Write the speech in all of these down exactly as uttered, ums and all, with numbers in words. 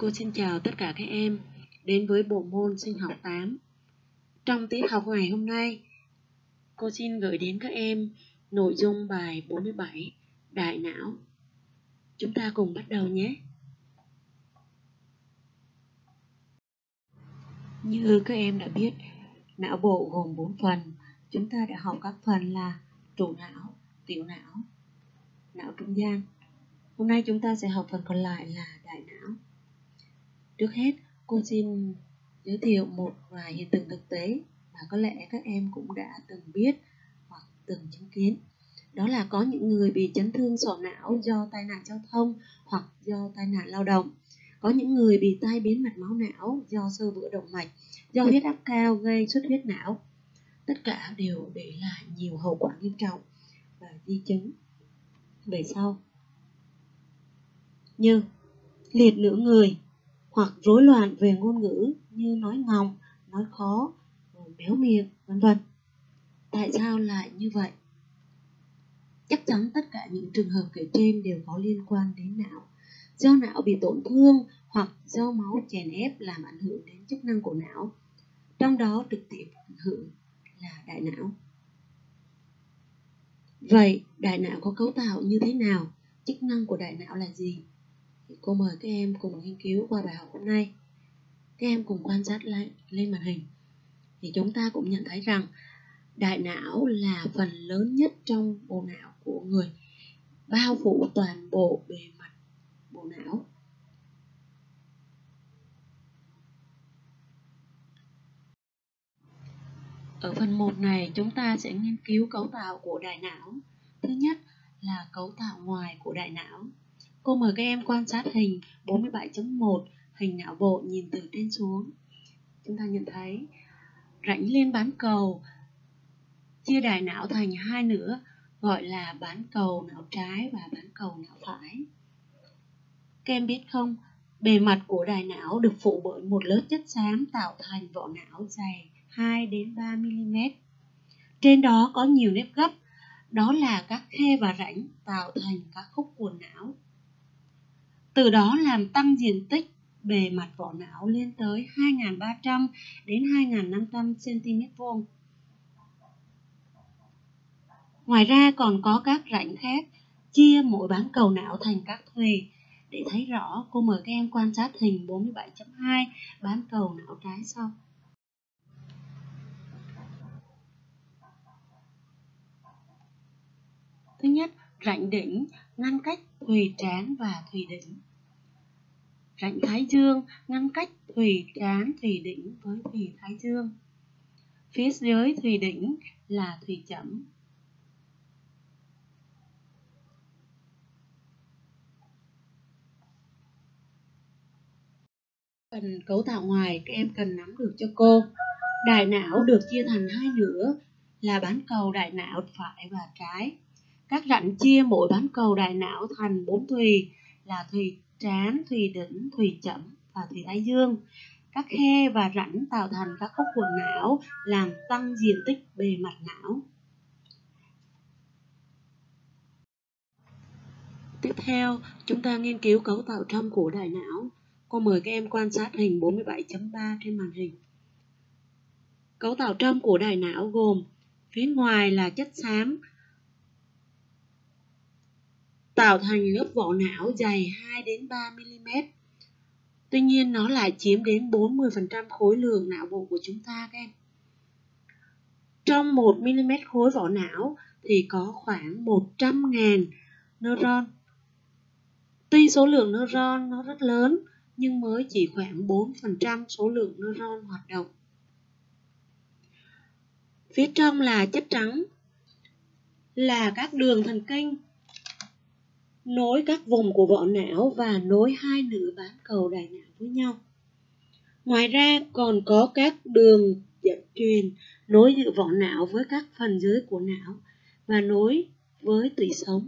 Cô xin chào tất cả các em đến với bộ môn sinh học tám. Trong tiết học ngày hôm nay, cô xin gửi đến các em nội dung bài bốn mươi bảy, đại não. Chúng ta cùng bắt đầu nhé. Như các em đã biết, não bộ gồm bốn phần. Chúng ta đã học các phần là chủ não, tiểu não, não trung gian. Hôm nay chúng ta sẽ học phần còn lại là đại não. Trước hết, cô xin giới thiệu một vài hiện tượng thực tế mà có lẽ các em cũng đã từng biết hoặc từng chứng kiến. Đó là có những người bị chấn thương sọ não do tai nạn giao thông hoặc do tai nạn lao động. Có những người bị tai biến mạch máu não do xơ vữa động mạch, do huyết áp cao gây xuất huyết não. Tất cả đều để lại nhiều hậu quả nghiêm trọng và di chứng về sau, như liệt nửa người hoặc rối loạn về ngôn ngữ như nói ngọng, nói khó, béo miệng, vân vân. Tại sao lại như vậy? Chắc chắn tất cả những trường hợp kể trên đều có liên quan đến não. Do não bị tổn thương hoặc do máu chèn ép làm ảnh hưởng đến chức năng của não. Trong đó trực tiếp ảnh hưởng là đại não. Vậy đại não có cấu tạo như thế nào? Chức năng của đại não là gì? Thì cô mời các em cùng nghiên cứu qua bài học hôm nay. Các em cùng quan sát lại lên màn hình. Thì chúng ta cũng nhận thấy rằng đại não là phần lớn nhất trong bộ não của người, bao phủ toàn bộ bề mặt bộ não. Ở phần một này chúng ta sẽ nghiên cứu cấu tạo của đại não. Thứ nhất là cấu tạo ngoài của đại não. Cô mời các em quan sát hình bốn mươi bảy chấm một, hình não bộ nhìn từ trên xuống. Chúng ta nhận thấy rãnh liên bán cầu chia đại não thành hai nửa, gọi là bán cầu não trái và bán cầu não phải. Các em biết không, bề mặt của đại não được phủ bởi một lớp chất xám tạo thành vỏ não dày hai đến ba mi li mét. Trên đó có nhiều nếp gấp, đó là các khe và rãnh tạo thành các khúc quần não. Từ đó làm tăng diện tích bề mặt vỏ não lên tới hai nghìn ba trăm đến hai nghìn năm trăm xăng ti mét vuông. Ngoài ra còn có các rãnh khác chia mỗi bán cầu não thành các thùy. Để thấy rõ, cô mời các em quan sát hình bốn mươi bảy chấm hai, bán cầu não trái sau. Thứ nhất, rãnh đỉnh ngăn cách thùy trán và thùy đỉnh. Rãnh thái dương ngăn cách thùy trán, thùy đỉnh với thùy thái dương. Phía dưới thùy đỉnh là thùy chẩm. Phần cấu tạo ngoài các em cần nắm được cho cô. Đại não được chia thành hai nửa là bán cầu đại não phải và trái. Các rãnh chia mỗi bán cầu đại não thành bốn thùy là thùy trán, thùy đỉnh, thùy chẩm và thùy thái dương. Các khe và rãnh tạo thành các khúc quần não làm tăng diện tích bề mặt não. Tiếp theo, chúng ta nghiên cứu cấu tạo trong của đại não. Cô mời các em quan sát hình bốn mươi bảy chấm ba trên màn hình. Cấu tạo trong của đại não gồm phía ngoài là chất xám tạo thành lớp vỏ não dày hai đến ba mi li mét. Tuy nhiên nó lại chiếm đến bốn mươi phần trăm khối lượng não bộ của chúng ta các em. Trong một mi li mét khối vỏ não thì có khoảng một trăm nghìn neuron. Tuy số lượng neuron nó rất lớn nhưng mới chỉ khoảng bốn phần trăm số lượng neuron hoạt động. Phía trong là chất trắng, là các đường thần kinh nối các vùng của vỏ não và nối hai nửa bán cầu đại não với nhau. Ngoài ra còn có các đường dẫn truyền nối giữa vỏ não với các phần dưới của não và nối với tủy sống.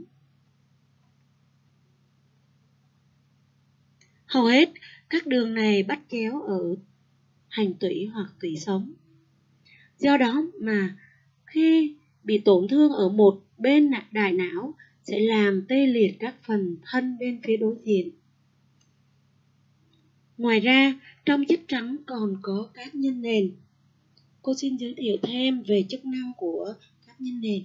Hầu hết các đường này bắt chéo ở hành tủy hoặc tủy sống. Do đó mà khi bị tổn thương ở một bên đại não sẽ làm tê liệt các phần thân bên phía đối diện. Ngoài ra, trong chất trắng còn có các nhân nền. Cô xin giới thiệu thêm về chức năng của các nhân nền.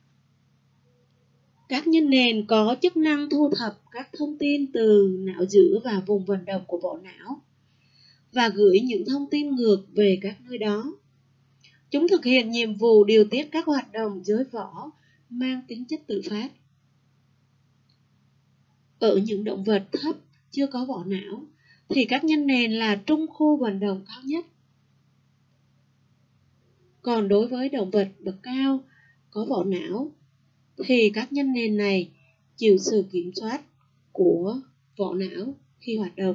Các nhân nền có chức năng thu thập các thông tin từ não giữa và vùng vận động của vỏ não và gửi những thông tin ngược về các nơi đó. Chúng thực hiện nhiệm vụ điều tiết các hoạt động dưới vỏ mang tính chất tự phát. Ở những động vật thấp chưa có vỏ não thì các nhân nền là trung khu vận động cao nhất. Còn đối với động vật bậc cao có vỏ não thì các nhân nền này chịu sự kiểm soát của vỏ não khi hoạt động.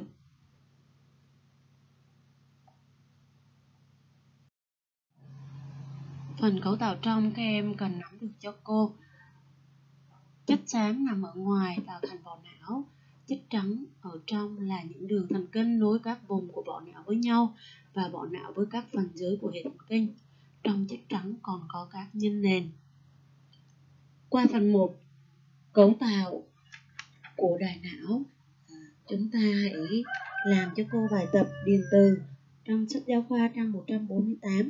Phần cấu tạo trong các em cần nắm được cho cô. Chất xám nằm ở ngoài tạo thành vỏ não. Chất trắng ở trong là những đường thần kinh nối các vùng của vỏ não với nhau và vỏ não với các phần dưới của hệ thần kinh. Trong chất trắng còn có các nhân nền. Qua phần một, cấu tạo của đại não, chúng ta hãy làm cho cô bài tập điền từ trong sách giáo khoa trang một trăm bốn mươi tám.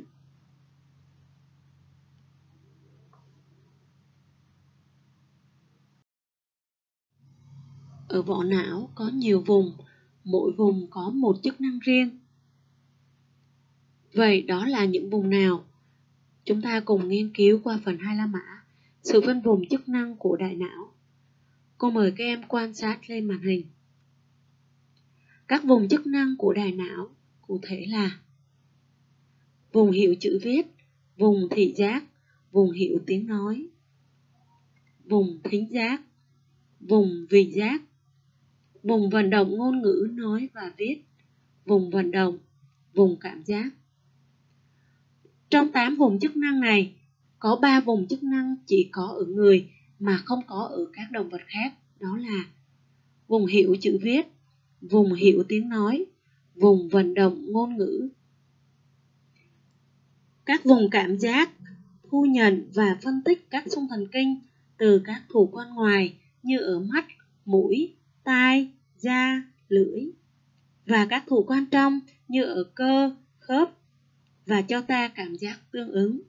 Ở vỏ não có nhiều vùng, mỗi vùng có một chức năng riêng. Vậy đó là những vùng nào? Chúng ta cùng nghiên cứu qua phần hai la mã, sự phân vùng chức năng của đại não. Cô mời các em quan sát lên màn hình. Các vùng chức năng của đại não cụ thể là vùng hiểu chữ viết, vùng thị giác, vùng hiểu tiếng nói, vùng thính giác, vùng vị giác, vùng vận động ngôn ngữ nói và viết, vùng vận động, vùng cảm giác. Trong tám vùng chức năng này, có ba vùng chức năng chỉ có ở người mà không có ở các động vật khác, đó là vùng hiểu chữ viết, vùng hiểu tiếng nói, vùng vận động ngôn ngữ. Các vùng cảm giác thu nhận và phân tích các xung thần kinh từ các thủ quan ngoài như ở mắt, mũi, tai, da, lưỡi và các thủ quan trong như ở cơ, khớp và cho ta cảm giác tương ứng.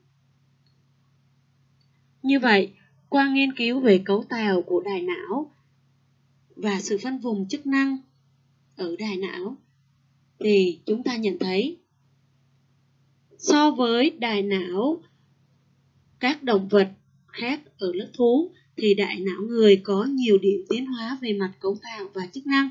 Như vậy, qua nghiên cứu về cấu tạo của đại não và sự phân vùng chức năng ở đại não thì chúng ta nhận thấy so với đại não các động vật khác ở lớp thú thì đại não người có nhiều điểm tiến hóa về mặt cấu tạo và chức năng.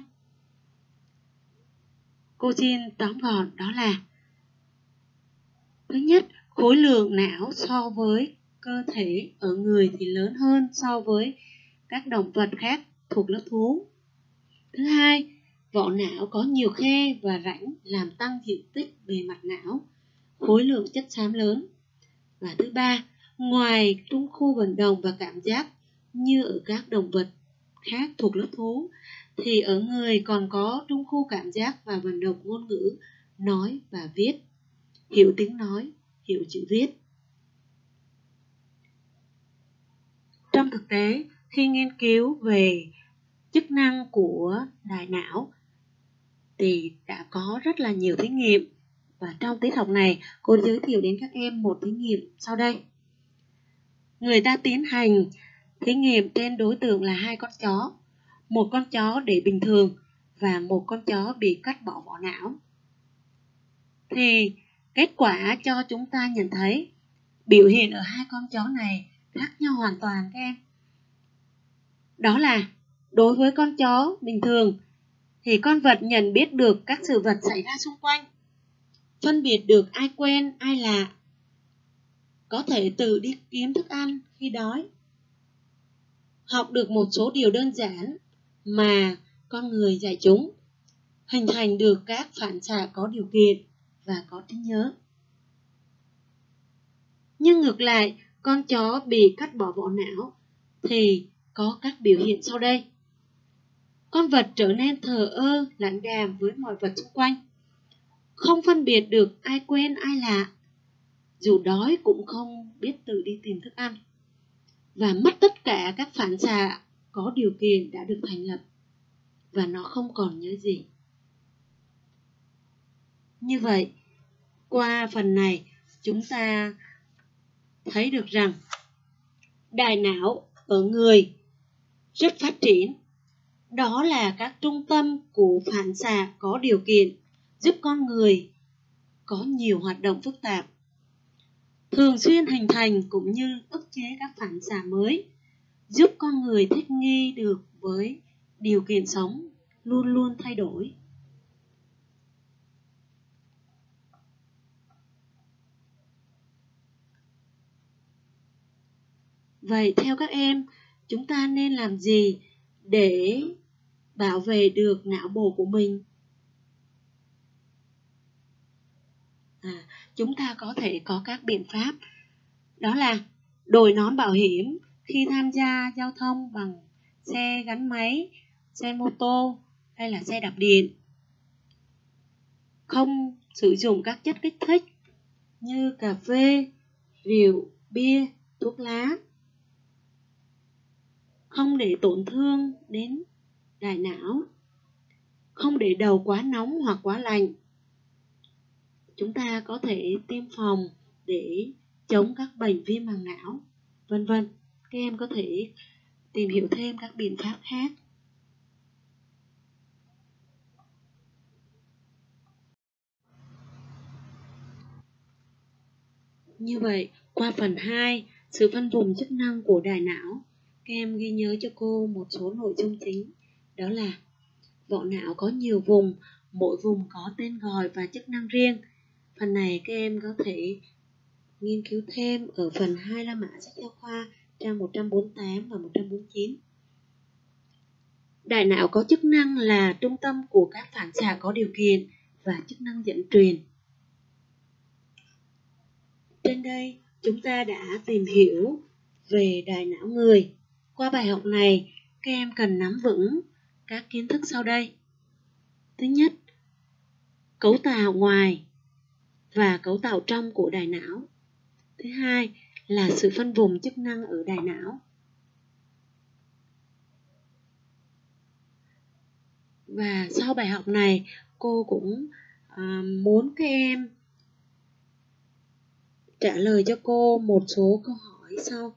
Cô xin tóm gọn đó là: thứ nhất, khối lượng não so với cơ thể ở người thì lớn hơn so với các động vật khác thuộc lớp thú. Thứ hai, vỏ não có nhiều khe và rãnh làm tăng diện tích bề mặt não, khối lượng chất xám lớn. Và thứ ba, ngoài trung khu vận động và cảm giác như ở các động vật khác thuộc lớp thú, thì ở người còn có trung khu cảm giác và vận động ngôn ngữ, nói và viết, hiểu tiếng nói, hiểu chữ viết. Trong thực tế, khi nghiên cứu về chức năng của đại não thì đã có rất là nhiều thí nghiệm, và trong tiết học này cô giới thiệu đến các em một thí nghiệm sau đây. Người ta tiến hành thí nghiệm trên đối tượng là hai con chó, một con chó để bình thường và một con chó bị cắt bỏ vỏ não. Thì kết quả cho chúng ta nhận thấy biểu hiện ở hai con chó này khác nhau hoàn toàn các em. Đó là đối với con chó bình thường thì con vật nhận biết được các sự vật xảy ra xung quanh, phân biệt được ai quen ai lạ, có thể tự đi kiếm thức ăn khi đói, học được một số điều đơn giản mà con người dạy chúng, hình thành được các phản xạ có điều kiện và có trí nhớ. Nhưng ngược lại, con chó bị cắt bỏ vỏ não thì có các biểu hiện sau đây. Con vật trở nên thờ ơ, lãnh đạm với mọi vật xung quanh, không phân biệt được ai quen ai lạ, dù đói cũng không biết tự đi tìm thức ăn, và mất tất cả các phản xạ có điều kiện đã được thành lập, và nó không còn nhớ gì. Như vậy, qua phần này chúng ta thấy được rằng đại não ở người rất phát triển. Đó là các trung tâm của phản xạ có điều kiện giúp con người có nhiều hoạt động phức tạp, thường xuyên hình thành cũng như ức chế các phản xạ mới, giúp con người thích nghi được với điều kiện sống luôn luôn thay đổi. Vậy theo các em, chúng ta nên làm gì để bảo vệ được não bộ của mình? À, chúng ta có thể có các biện pháp, đó là đội nón bảo hiểm khi tham gia giao thông bằng xe gắn máy, xe mô tô hay là xe đạp điện. Không sử dụng các chất kích thích như cà phê, rượu, bia, thuốc lá. Không để tổn thương đến đại não. Không để đầu quá nóng hoặc quá lạnh. Chúng ta có thể tiêm phòng để chống các bệnh viêm màng não, vân vân. Các em có thể tìm hiểu thêm các biện pháp khác. Như vậy, qua phần hai, sự phân vùng chức năng của đại não, các em ghi nhớ cho cô một số nội dung chính. Đó là vỏ não có nhiều vùng, mỗi vùng có tên gọi và chức năng riêng. Phần này các em có thể nghiên cứu thêm ở phần hai La Mã sách giáo khoa trang một trăm bốn mươi tám và một trăm bốn mươi chín. Đại não có chức năng là trung tâm của các phản xạ có điều kiện và chức năng dẫn truyền. Trên đây, chúng ta đã tìm hiểu về đại não người. Qua bài học này, các em cần nắm vững các kiến thức sau đây. Thứ nhất, cấu tạo ngoài và cấu tạo trong của đại não. Thứ hai là sự phân vùng chức năng ở đại não. Và sau bài học này, cô cũng à, muốn các em trả lời cho cô một số câu hỏi sau.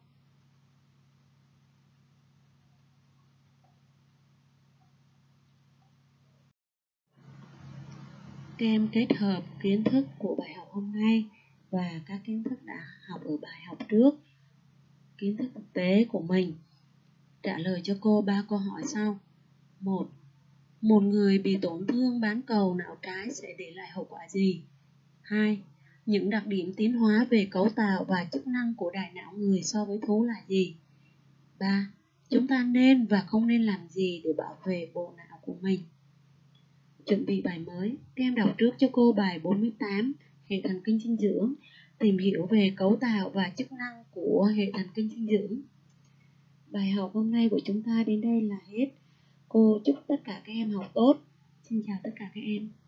Các em kết hợp kiến thức của bài học hôm nay và các kiến thức đã học ở bài học trước, kiến thức thực tế của mình. Trả lời cho cô ba câu hỏi sau. Một, một người bị tổn thương bán cầu não trái sẽ để lại hậu quả gì? Hai, những đặc điểm tiến hóa về cấu tạo và chức năng của đại não người so với thú là gì? Ba, chúng ta nên và không nên làm gì để bảo vệ bộ não của mình? Chuẩn bị bài mới, các em đọc trước cho cô bài bốn mươi tám, hệ thần kinh dinh dưỡng, tìm hiểu về cấu tạo và chức năng của hệ thần kinh dinh dưỡng. Bài học hôm nay của chúng ta đến đây là hết. Cô chúc tất cả các em học tốt. Xin chào tất cả các em.